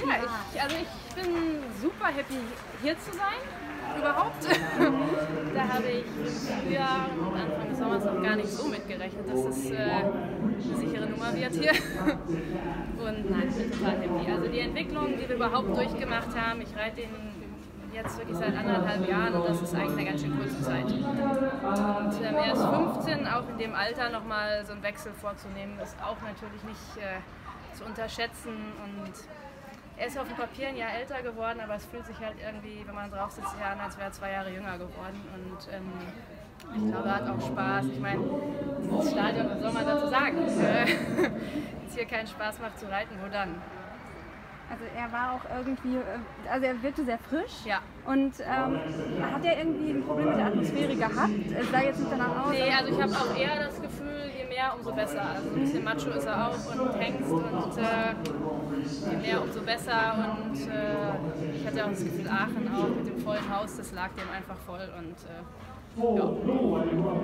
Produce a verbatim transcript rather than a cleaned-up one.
Ja, ich, also ich bin super happy hier zu sein, überhaupt. Da habe ich im Frühjahr und Anfang des Sommers noch gar nicht so mitgerechnet, dass es äh, eine sichere Nummer wird hier. Und nein, ich bin total happy. Also die Entwicklung, die wir überhaupt durchgemacht haben, ich reite den jetzt wirklich seit anderthalb Jahren und das ist eigentlich eine ganz schön kurze Zeit. Und ähm, er ist fünfzehn, auch in dem Alter nochmal so einen Wechsel vorzunehmen, ist auch natürlich nicht äh, zu unterschätzen. Und er ist auf dem Papier ein Jahr älter geworden, aber es fühlt sich halt irgendwie, wenn man drauf sitzt, ja an, als wäre er zwei Jahre jünger geworden. Und ähm, ich glaube, er hat auch Spaß. Ich meine, dieses Stadion, was soll man dazu sagen? Wenn es hier keinen Spaß macht zu reiten, wo dann? Also er war auch irgendwie, also er wirkte sehr frisch. Ja. Und ähm, hat er irgendwie ein Problem mit der Atmosphäre gehabt? Es sah jetzt nicht danach aus. Nee, also ich habe auch eher das Gefühl, je mehr, umso besser. Also ein bisschen Macho ist er auch und Hengst und äh, je mehr, umso besser. Und äh, ich hatte auch das Gefühl, Aachen auch mit dem vollen Haus, das lag dem einfach voll. Und äh, ja.